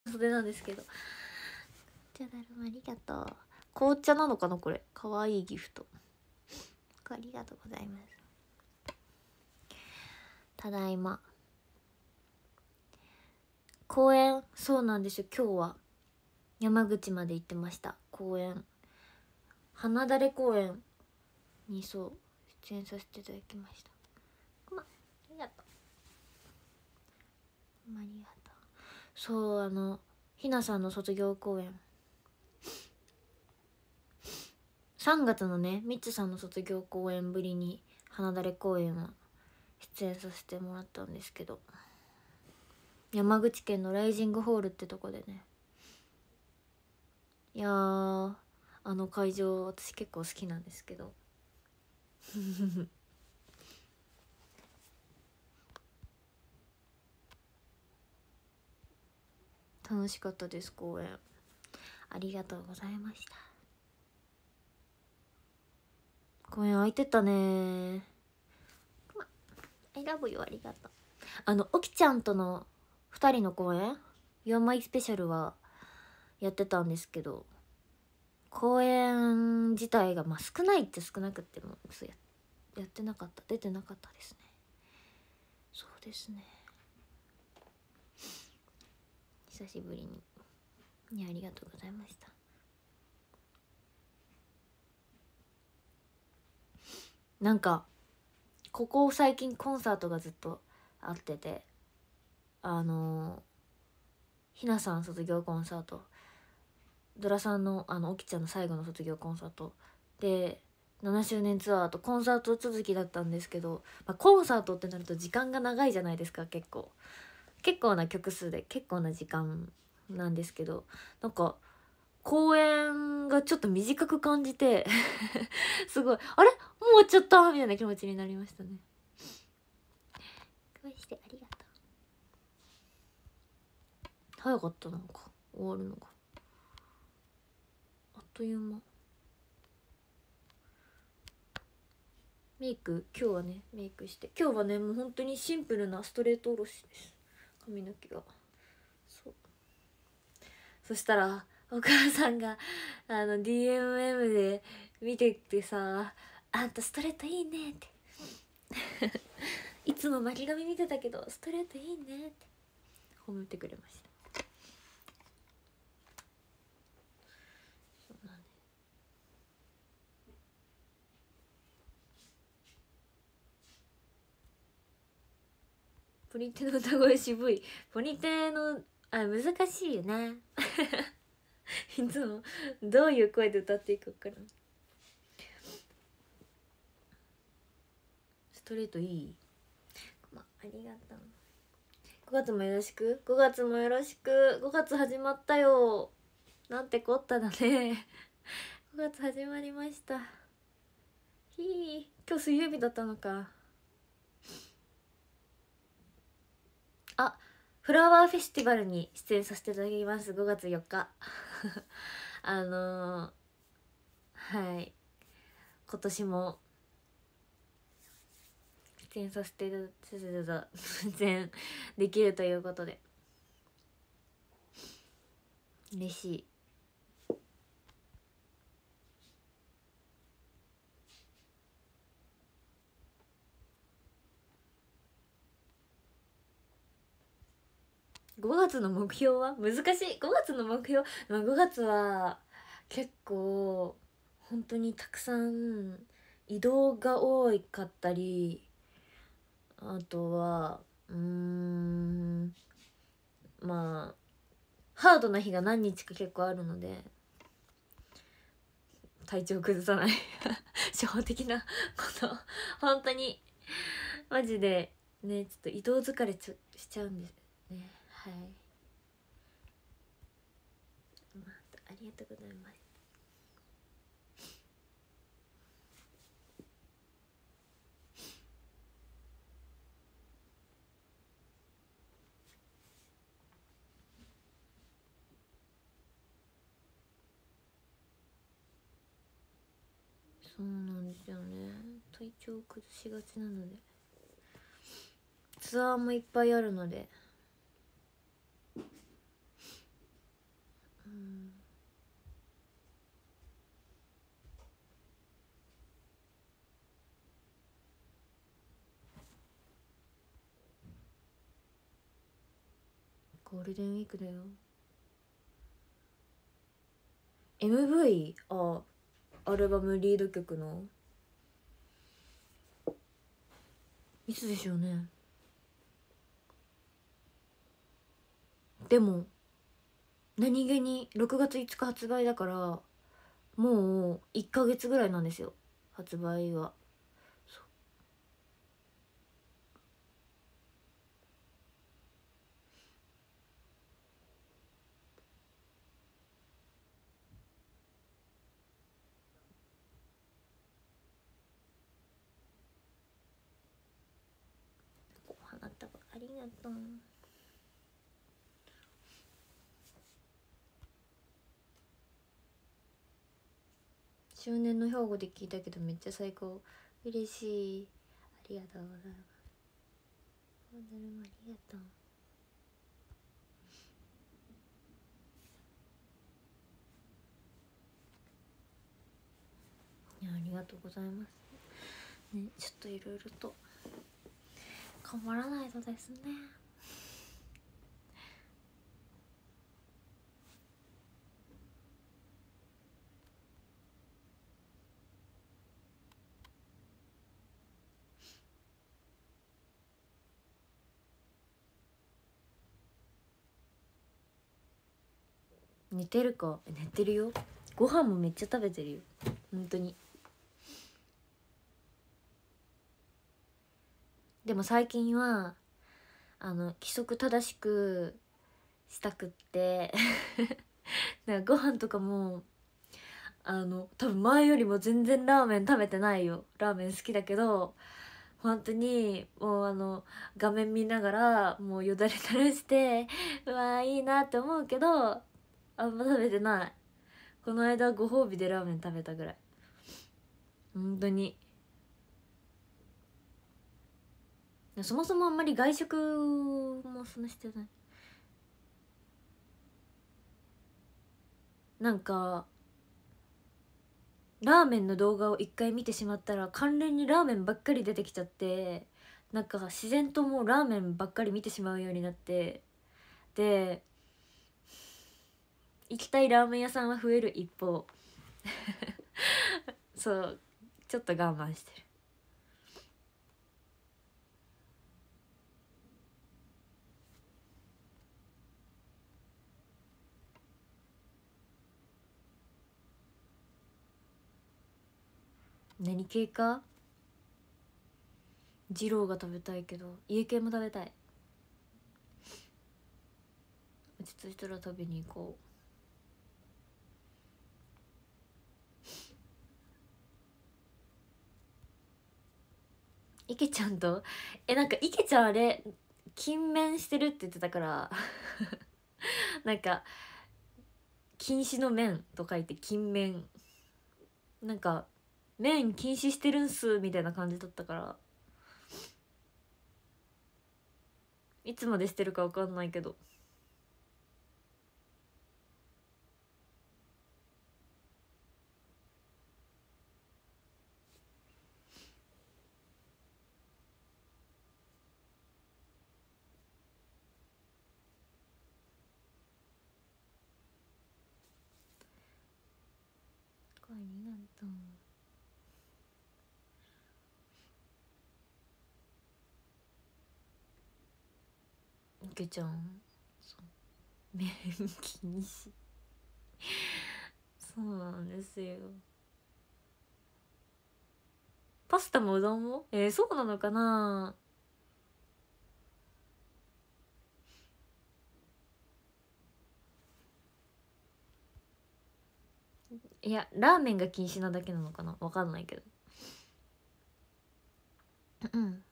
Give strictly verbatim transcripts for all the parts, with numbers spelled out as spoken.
袖なんですけど。じゃだるまありがとう。紅茶なのかなこれ。かわいいギフト。ありがとうございます。ただいま。公園、そうなんですよ。今日は山口まで行ってました。公園、花だれ公園にそう出演させていただきました。まありがとう。ありがとう。そう、あのひなさんの卒業公演、さんがつのねみつさんの卒業公演ぶりに花だれ公演は出演させてもらったんですけど、山口県のライジングホールってとこでね、いやー、あの会場私結構好きなんですけど楽しかったです。公演ありがとうございました。公演空いてたね。I love you ありがとう。あのおきちゃんとのふたりの公演 You're My Special はやってたんですけど、公演自体がまあ少ないって少なくってもそう や, やってなかった出てなかったですね。そうですね、久しぶりに。いやありがとうございました。なんかここ最近コンサートがずっとあってて、あのー、ひなさん卒業コンサート、ドラさんのあのおきちゃんの最後の卒業コンサートでななしゅうねんツアーとコンサート続きだったんですけど、まあ、コンサートってなると時間が長いじゃないですか。結構結構な曲数で結構な時間なんですけど、なんか公演がちょっと短く感じてすごいあれもう終わっちゃったみたいな気持ちになりましたね。こうしてありがとう。早かったのか終わるのがあっという間。メイク今日はねメイクして今日はねもう本当にシンプルなストレートおろしです。髪の毛がそうそしたらお母さんがあの ディーエムエム で見ててさ「あんたストレートいいね」っていつも巻き髪見てたけどストレートいいねって褒めてくれました。そうなんです。ポニテの歌声渋い。ポニテのあ難しいよねいつもどういう声で歌っていくかな。ストレートいい、まありがとう。ごがつもよろしく。ごがつもよろしく。ごがつ始まったよ。なんてこっただねごがつ始まりました。ひー今日水曜日だったのか。あ、フラワーフェスティバルに出演させていただきます。ごがつよっかあのー、はい今年も出演させていただ出演できるということで嬉しい。ごがつの目標は難しい。ごがつの目標、まあ、ごがつは結構本当にたくさん移動が多かったり、あとはうーんまあハードな日が何日か結構あるので体調崩さない初歩的なこと本当にマジでねちょっと移動疲れちしちゃうんですね。はい、まあ、ありがとうございます。そうなんですよね。体調崩しがちなのでツアーもいっぱいあるのでゴールデンウィークだよ。 エムブイ？ あ、アルバムリード曲のいつでしょうね。でも何気にろくがついつか発売だからもういっかげつぐらいなんですよ、発売は。そうお花束ありがとう。周年の兵庫で聞いたけどめっちゃ最高。嬉しい、ありがとうございます。おだるまありがとう。いやありがとうございますね。ちょっといろいろと頑張らないとですね。寝てるか？寝てるよ。ご飯もめっちゃ食べてるよ本当に。でも最近はあの規則正しくしたくってなんかご飯とかもあの多分前よりも全然ラーメン食べてないよ。ラーメン好きだけど本当にもうあの画面見ながらもうよだれ垂らしてうわーいいなって思うけどあんま食べてない。この間ご褒美でラーメン食べたぐらい。本当にそもそもあんまり外食もそんなしてない。なんかラーメンの動画を一回見てしまったら関連にラーメンばっかり出てきちゃって、なんか自然ともうラーメンばっかり見てしまうようになって、で行きたいラーメン屋さんは増える一方そうちょっと我慢してる。何系か？二郎が食べたいけど家系も食べたい。落ち着いたら食べに行こう。池ちゃんとえなんか池ちゃんあれ禁麺してるって言ってたからなんか禁止の麺と書いて禁麺、なんか麺禁止してるんすみたいな感じだったから、いつまでしてるか分かんないけど。ありがとう。池ちゃん麺禁止そうなんですよ。パスタもうどんもえー、そうなのかな。いやラーメンが禁止なだけなのかな、わかんないけどうん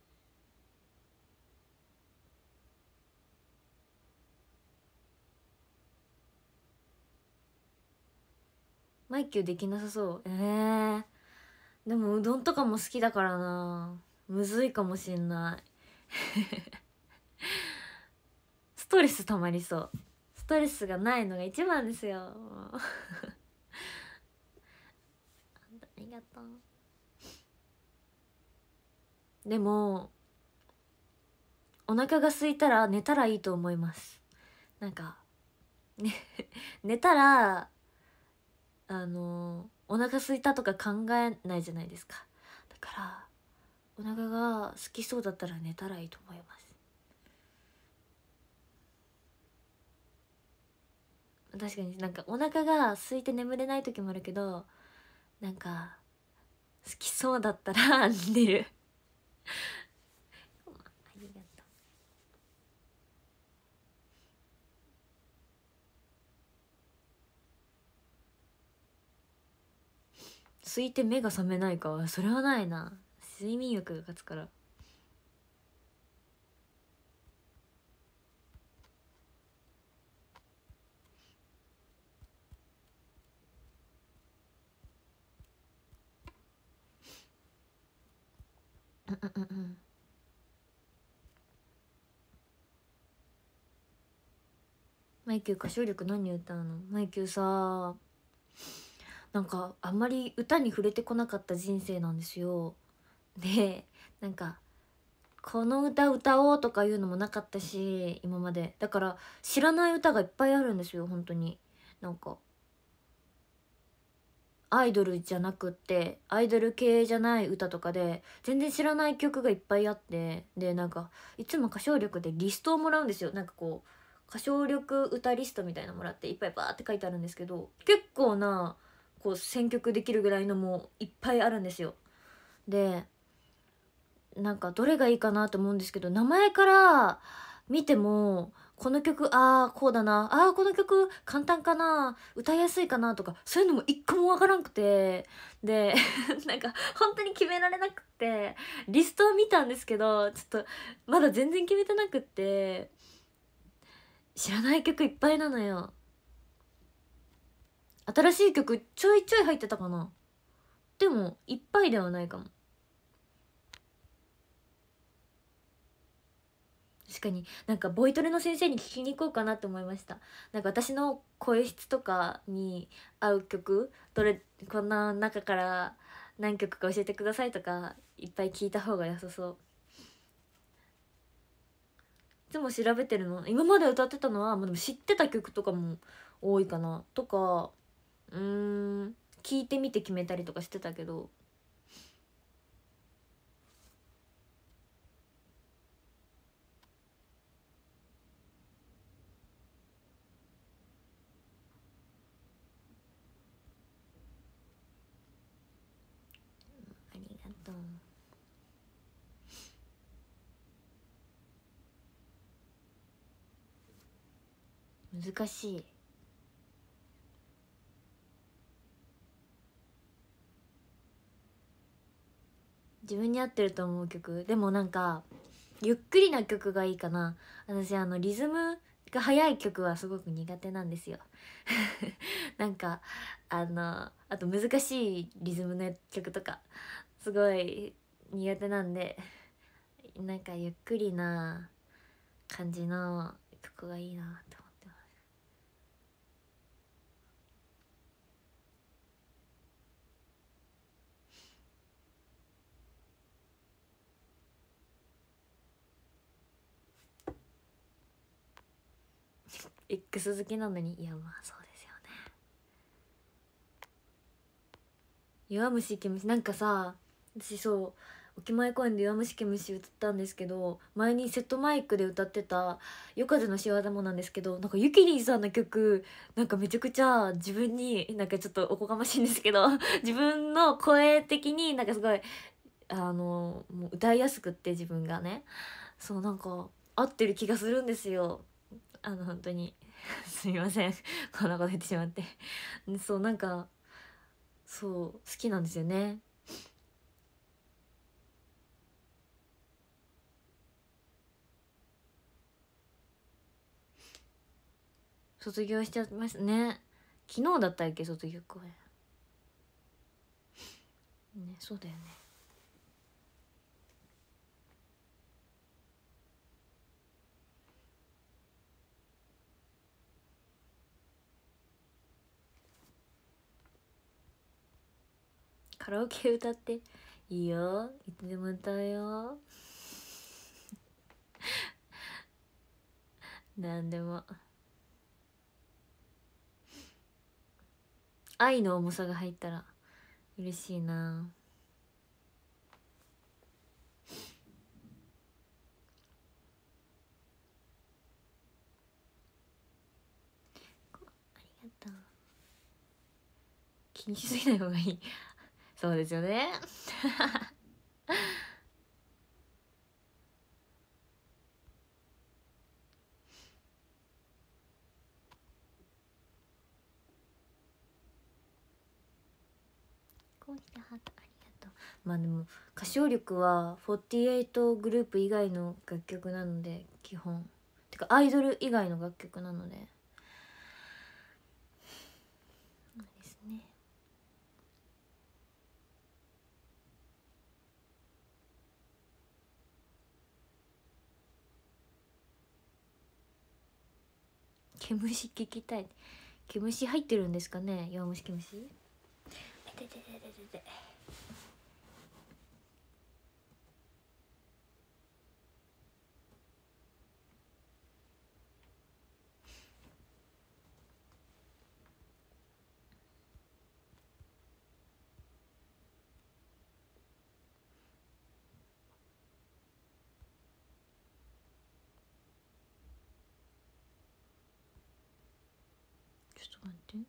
マイキューできなさそう。えー、でもうどんとかも好きだからな、むずいかもしんないストレスたまりそう。ストレスがないのが一番ですよありがとう。でもお腹が空いたら寝たらいいと思います。 なんかね寝たらあのお腹空いたとか考えないじゃないですか。だからお腹が空きそうだったら寝たらいいと思います。確かになんかお腹が空いて眠れない時もあるけど、なんか好きそうだったら寝るありがとう。空いて目が覚めないかはそれはないな。睡眠欲が勝つから。うんうんうん。マイキュー歌唱力何歌うの？マイキューさ、なんかあんまり歌に触れてこなかった人生なんですよ。でなんかこの歌歌おうとかいうのもなかったし今まで。だから知らない歌がいっぱいあるんですよ本当に。なんかアイドルじゃなくってアイドル系じゃない歌とかで全然知らない曲がいっぱいあって、でなんかいつも歌唱力でリストをもらうんですよ。なんかこう歌唱力歌リストみたいなのもらっていっぱいバーって書いてあるんですけど、結構なこう選曲できるぐらいのもいっぱいあるんですよ。でなんかどれがいいかなと思うんですけど、名前から見てもこの曲ああこうだな、ああこの曲簡単かな、歌いやすいかなとかそういうのも一個もわからんくて、でなんか本当に決められなくてリストを見たんですけど、ちょっとまだ全然決めてなくって、知らない曲いっぱいなのよ。新しい曲ちょいちょい入ってたかな。でもいっぱいではないかも。確かになんかボイトレの先生に聞きに行こうかなって思いました。なんか私の声質とかに合う曲どれ、こんな中から何曲か教えてくださいとかいっぱい聞いた方が良さそう。いつも調べてるの今まで歌ってたのはもうでも知ってた曲とかも多いかなとか、うーん聞いてみて決めたりとかしてたけど。ありがとう。難しい。自分に合ってると思う曲でもなんかゆっくりな曲がいいかな。私あのリズムが速い曲はすごく苦手なんですよなんかあのあと難しいリズムの曲とかすごい苦手なんで、なんかゆっくりな感じの曲がいいなって思ってます。X 好きなのに、いやまあそうですよね。弱虫イケムシなんかさ、私そう沖前公園で弱虫イケムシ歌ったんですけど、前にセットマイクで歌ってた夜風の仕業もなんですけど、なんかゆきりんさんの曲なんかめちゃくちゃ自分になんかちょっとおこがましいんですけど自分の声的になんかすごいあのもう歌いやすくって自分がね、そうなんか合ってる気がするんですよ。あの本当にすみませんこんなこと言ってしまってそうなんかそう好きなんですよね。卒業しちゃいますね。昨日だったっけ卒業公演ね。そうだよね。カラオケ歌っていいよ、いつでも歌うよなんでも。 愛の重さが入ったら嬉しいな。ありがとう。気にしすぎない方がいい。そうですよね。こうしたハートありがとう。まあでも歌唱力はフォーティエイトグループ以外の楽曲なので、基本てかアイドル以外の楽曲なのでですね。毛虫聞きたい。毛虫入ってるんですかね、弱虫毛虫。てててててて。ちょっと待って。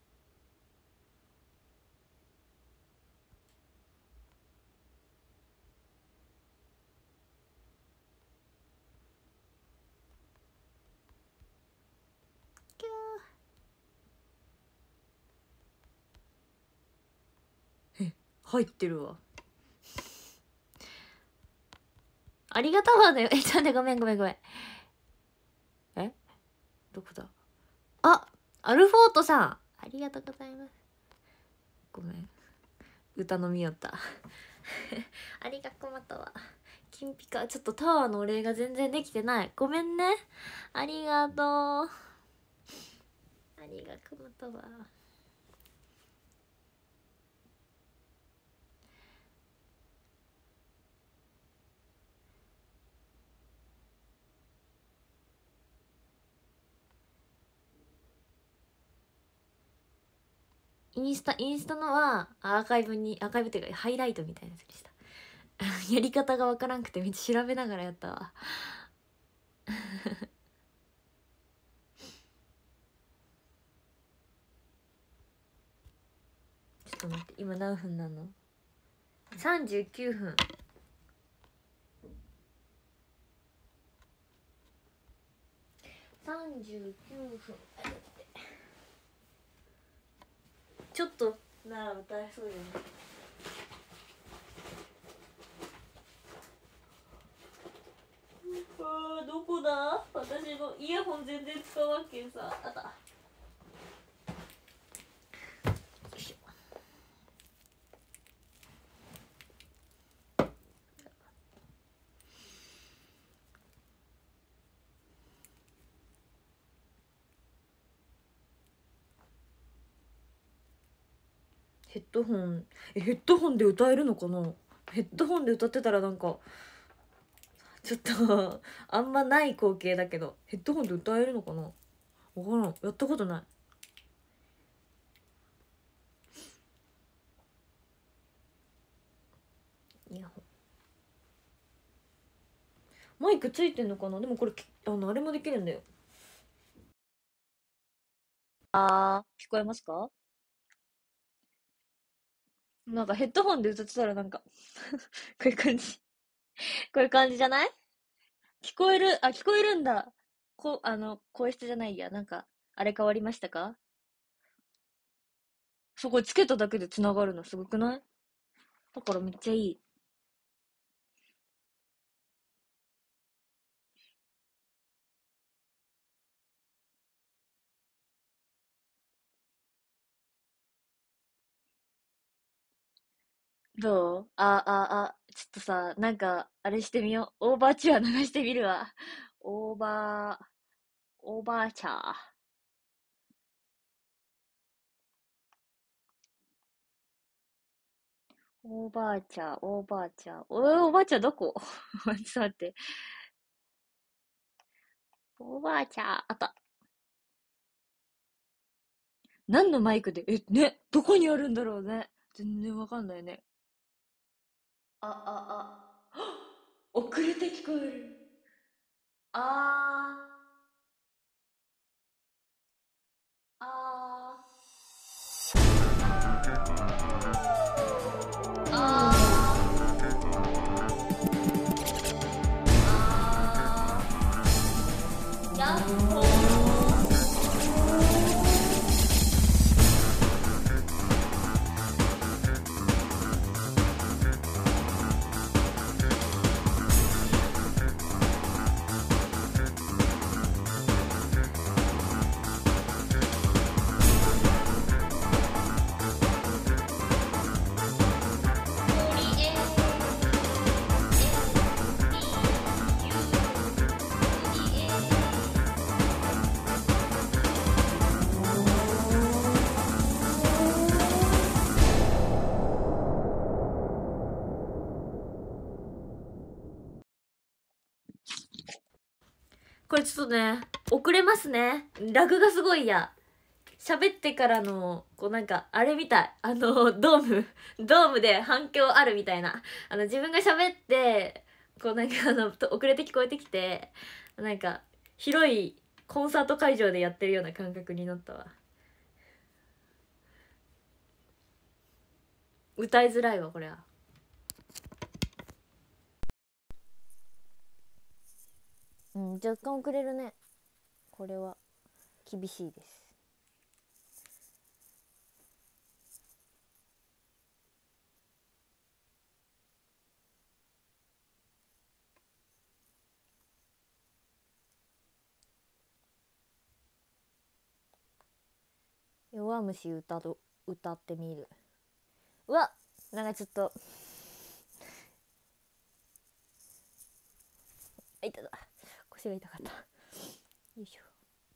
キャー。え、入ってるわ。ありがたまだよ。え、ちょっと待って、ごめんごめんごめん。え、どこだ。あ、アルフォートさん、ありがとうございます。ごめん、歌のみよったありがとう。または金ピカ。ちょっとタワーのお礼が全然できてない、ごめんね。ありがとう。ありがとう。またはインスタインスタのはアーカイブに、アーカイブっていうかハイライトみたいなやつでしたやり方がわからんくてめっちゃ調べながらやったわちょっと待って、今何分なの。さんじゅうきゅうふん。さんじゅうきゅうふん。ちょっとなら歌えそうよね。あー、どこだ、私のイヤホン全然使わんけんさ。あった。よいしょ。ヘッドホン、え、ヘッドホンで歌えるのかな。ヘッドホンで歌ってたらなんかちょっとあんまない光景だけど、ヘッドホンで歌えるのかな、わからん、やったことない。イヤホンマイクついてんのかな。でもこれあのあれもできるんだよ。あー、聞こえますか。なんかヘッドホンで歌ってたらなんかこういう感じこういう感じじゃない。聞こえる、あ、聞こえるんだ。こ、あの、声質じゃないや。なんか、あれ変わりましたか。そこつけただけで繋がるのすごくない。だからめっちゃいい。どう。あ、あ、あ、ちょっとさ、なんか、あれしてみよう。オーバーチュア流してみるわ。オーバー、オーバーチャー。オーバーチャー、オーバーチャー。おい、オーバーチャーどこちょっと待って。オーバーチャー、あった。 何のマイクで、え、ね、どこにあるんだろうね。全然わかんないね。あ、あ、あ、遅れて聞こえる。あー、あー、あー、あー、やっほー。これちょっとね、遅れますね。ラグがすごいや。喋ってからの、こうなんか、あれみたい。あの、ドーム、ドームで反響あるみたいな。あの、自分が喋って、こうなんかあの、遅れて聞こえてきて、なんか、広いコンサート会場でやってるような感覚になったわ。歌いづらいわ、これは。うん、若干遅れるね。これは、厳しいです。弱虫歌と歌ってみる。うわ、なんかちょっとあ、痛だ、腰が痛かった。よいしょ。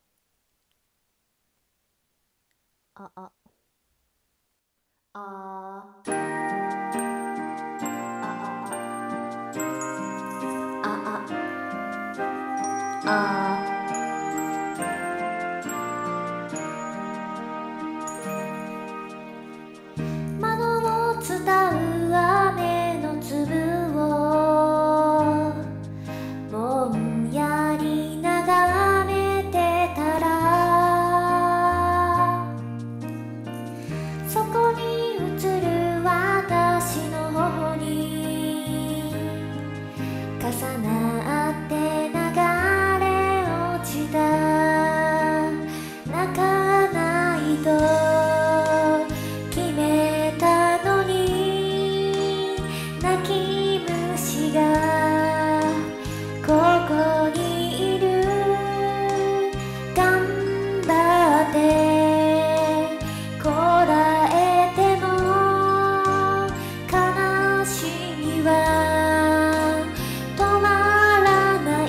あああー、ああああ窓を伝う雨の粒をぼんやり眺めてたら、そこに映る私の頬に重なって流れ落ちた。泣かないと決めたのに、泣き虫がここにいる。頑張ってこらえても悲しみは止まらない。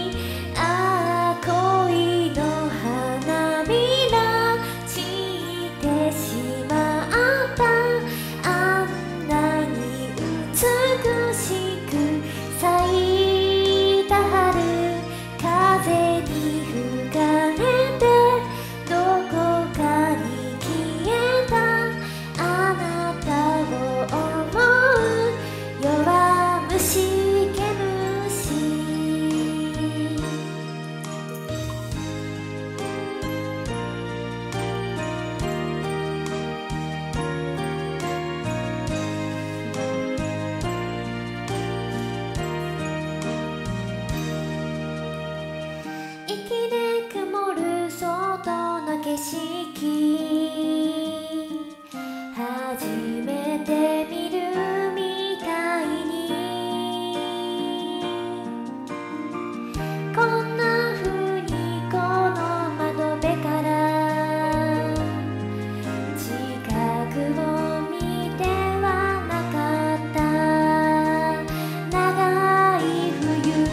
ああ恋の花びら散ってしまった。あんなに美しく咲いた春、風に吹かれてどこかに消えた。あなたを思う弱虫毛虫。息で曇る外の景色、初めて見るみたいに、こんな風にこの窓辺から近くを見てはなかった。長い冬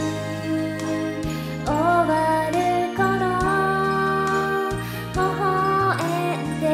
終わる頃微笑んで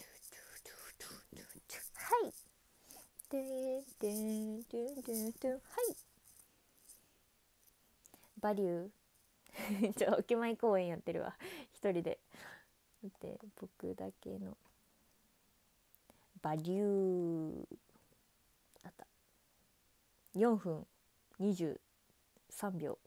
はいトゥントゥントゥントゥントゥン、はいバリューちょお決まり公演やってるわ一人で。で僕だけのバリューあったよんぷんにじゅうさんびょう。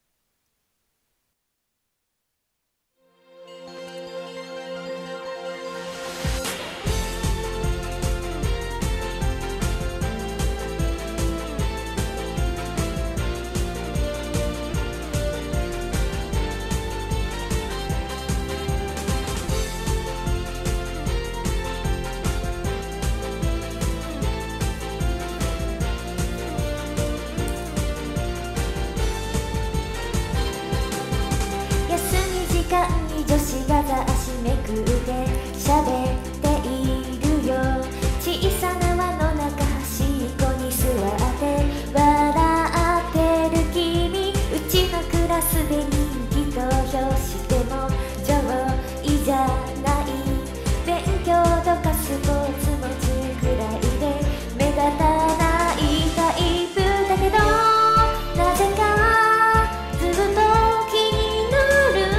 女子が雑誌めくって喋っているよ。小さな輪の中端っこに座って笑ってる君、うちのクラスで人気投票しても上位じゃない。勉強とかスポーツも中くらいで目立たないタイプだけど、なぜかずっと気になる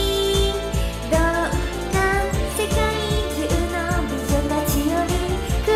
比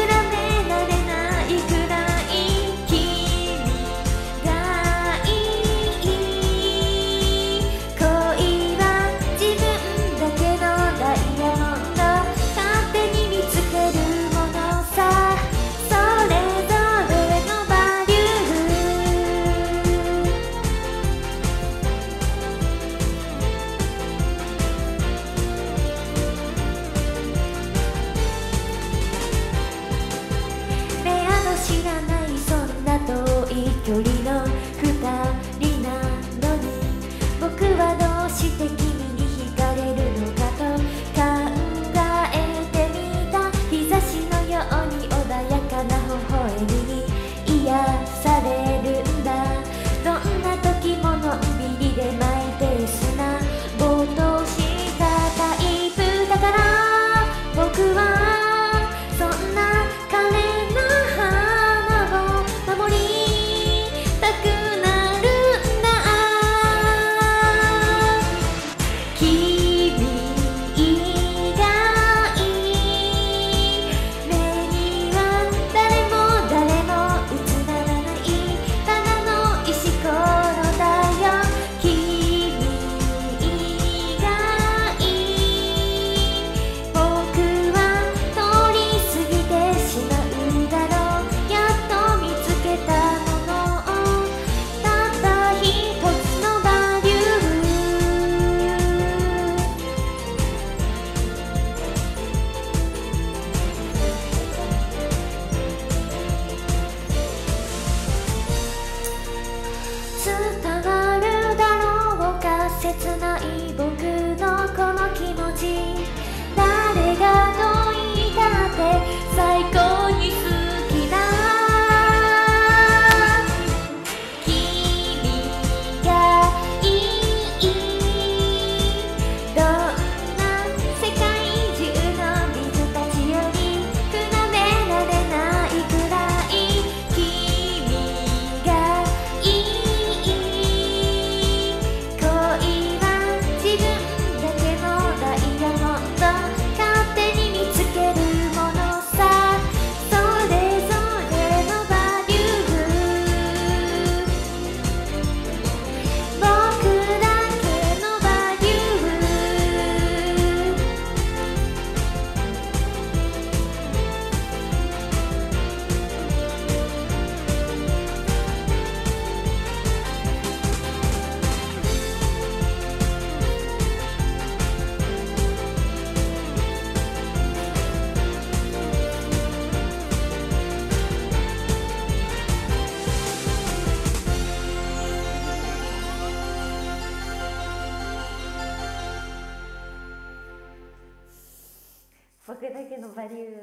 バリュー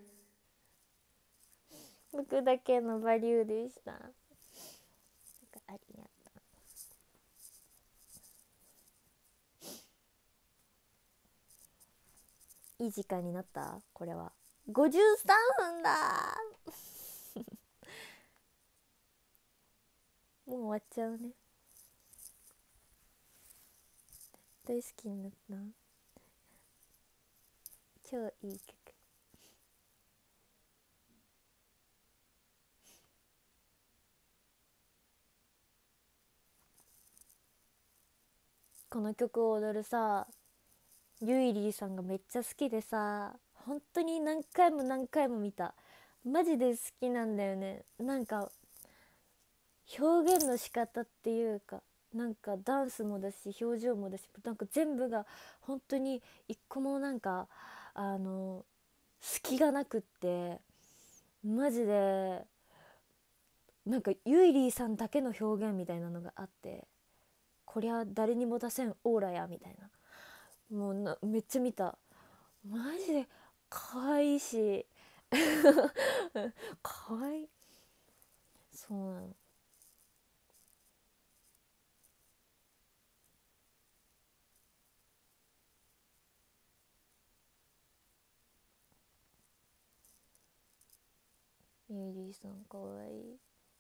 僕だけのバリューでした。ありがとう。いい時間になった。これはごじゅうさんぷんだもう終わっちゃうね。大好きになった。超いい曲。この曲を踊るさゆいりーさんがめっちゃ好きでさ、本当に何回も何回も見た。マジで好きなんだよね。なんか表現の仕方っていうか、なんかダンスもだし表情もだし、なんか全部が本当に一個もなんかあの隙がなくって、マジでなんかゆいりーさんだけの表現みたいなのがあって、こりゃ誰にも出せんオーラやみたいな。もうなめっちゃ見た。マジで可愛いし可愛い。そうなの。ゆいりーさん可愛い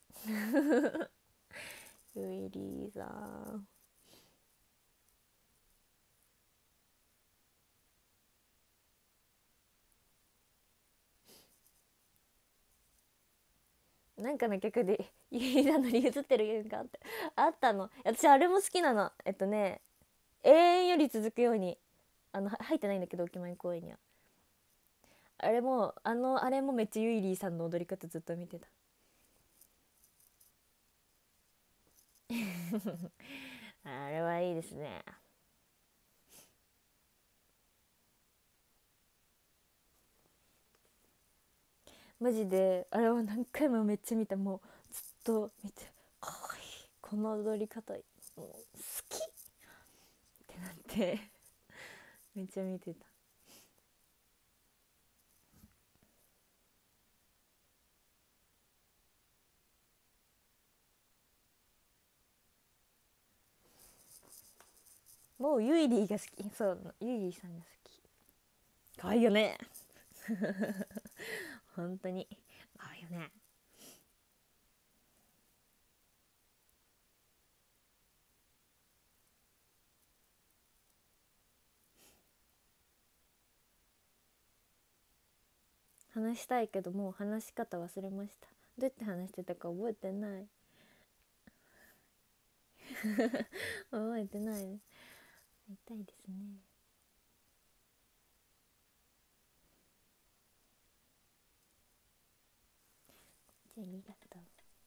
ゆいりーさんなんかの曲でゆいりーさんのり映ってる曲があってあったの。私あれも好きなの。えっとね永遠より続くように、あの入ってないんだけどおきまい公園には。あれもあのあれもめっちゃゆいりーさんの踊り方ずっと見てたあれはいいですね。マジであれは何回もめっちゃ見た。もうずっと見て、かわいいこの踊り方、もう好きってなってめっちゃ見てた。もうゆいりーが好き。そうゆいりーさんが好き。かわいいよね本当にかわいいよね。話したいけどもう話し方忘れました。どうやって話してたか覚えてない覚えてない。痛いですね。じゃあありがとう。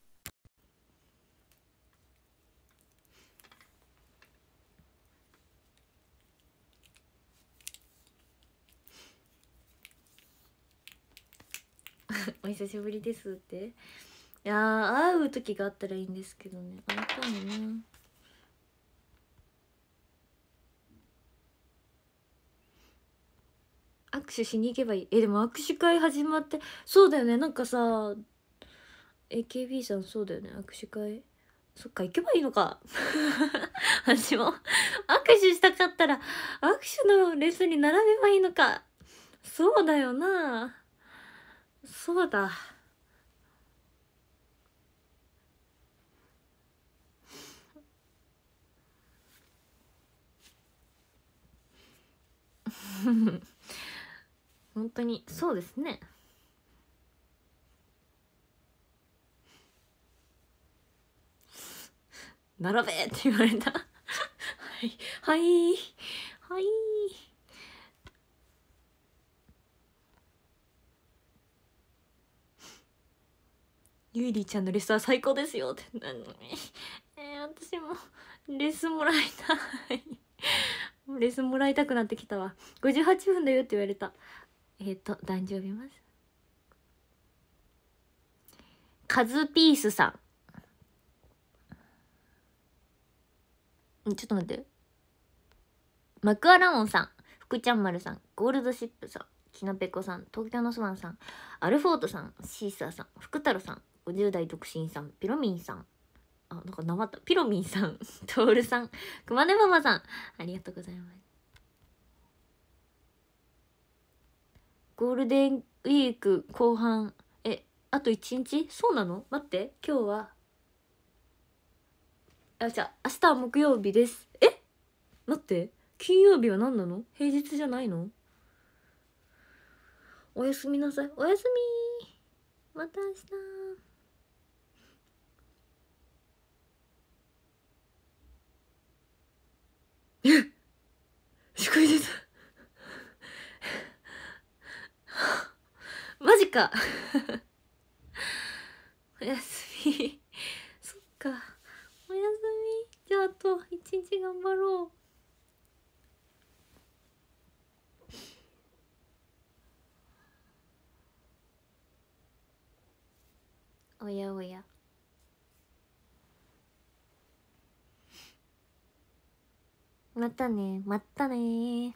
お久しぶりですって。いやー会う時があったらいいんですけどね。会いたいな。握手しに行けばいい。えでも握手会始まって、そうだよね。なんかさ エーケービー さんそうだよね。握手会そっか行けばいいのか私も握手したかったら握手のレッスンに並べばいいのか。そうだよな。そうだ本当にそうですね。並べって言われたはいはいはい。ゆいりーちゃんのレッスンは最高ですよってなのにえー、私もレッスンもらいたいレッスンもらいたくなってきたわ。ごじゅうはっぷんだよって言われた。えっ、ー、と誕生日ますカズピースさん。ちょっと待って。マクアラモンさん、福ちゃん丸さん、ゴールドシップさん、 ちなぺこさん、東京のスワンさん、アルフォートさん、シーサーさん、福太郎さん、ごじゅう代独身さん、ピロミンさん、あ、なんかなまった、ピロミンさん、トールさん、くまねママさん、ありがとうございます。ゴールデンウィーク後半、え、あといちにち？そうなの？待って、今日は、あ、じゃあ、明日は木曜日です。え？待って、金曜日は何なの？平日じゃないの？おやすみなさい。おやすみー。また明日。え、祝日マジかおやすみそっか、おやすみ。じゃああと一日頑張ろう。おやおや、またね、またね